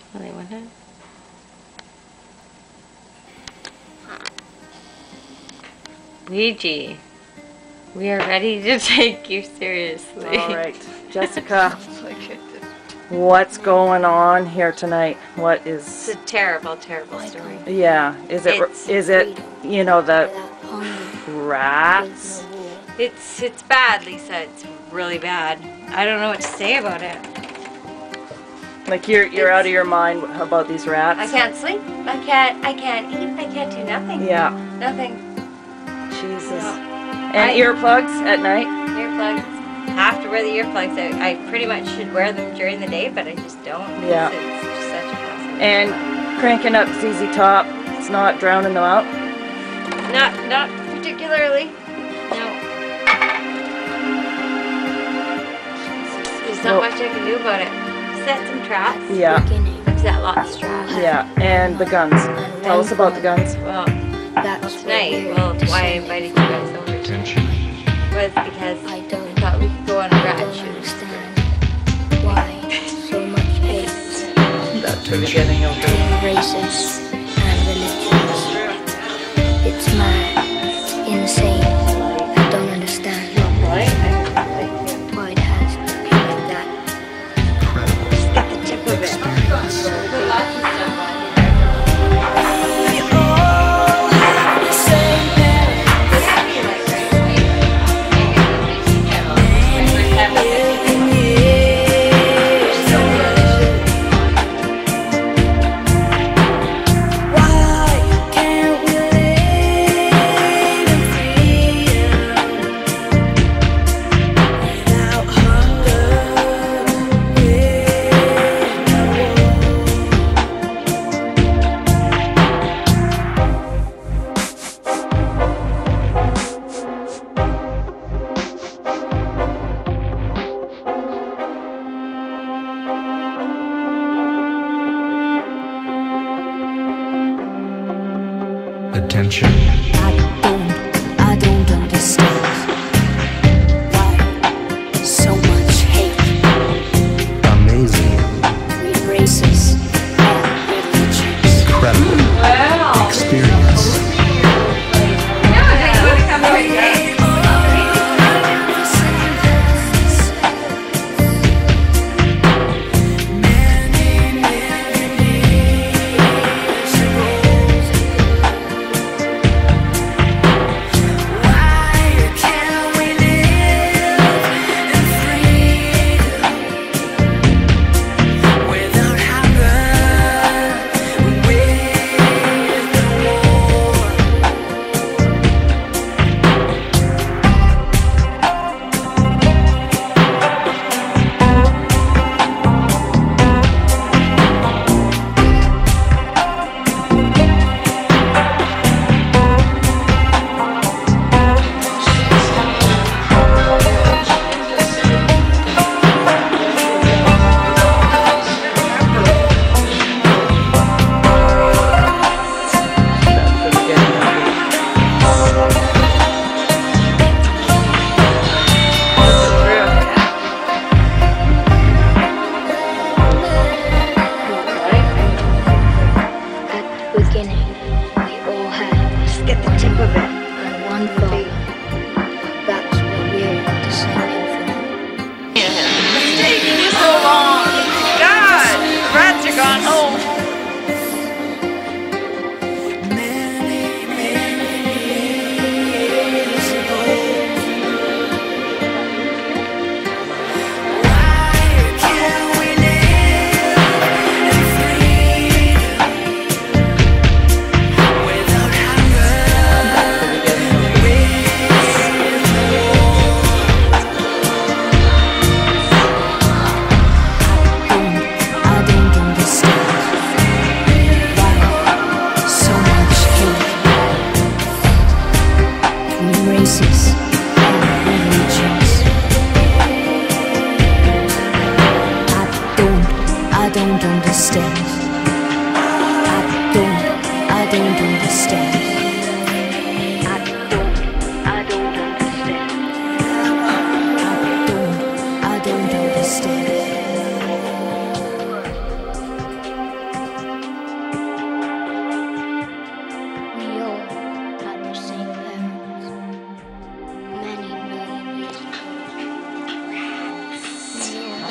Only one time. Ouija, we are ready to take you seriously. All right, Jessica, what's going on here tonight? What It's is? a terrible, terrible story. Yeah, is it? You know, the rats. It's bad, Lisa. It's really bad. I don't know what to say about it. Like you're out of your mind about these rats. I can't sleep. I can't eat. I can't do nothing. Yeah. Nothing. Jesus. No. And earplugs at night? Earplugs. Have to wear the earplugs. I pretty much should wear them during the day, but I just don't. Yeah. It's just such a hassle. And cranking up ZZ Top, it's not drowning them out? Not particularly. No. There's not much I can do about it. Set some traps. Yeah. Set lots of traps. Yeah. And the guns. Tell us about the guns. Well, tonight, why I invited you guys over was because I thought we could go on a rat shoot. Why so much hate? That's the beginning of Between races and religions. It's mad, insane. I don't understand why it has to be like that. Just get the tip of it. Attention. I don't understand why so much hate. Amazing. Between races and religions. Incredible. Wow. Experience.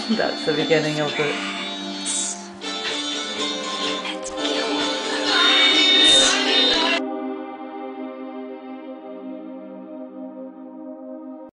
That's the beginning of the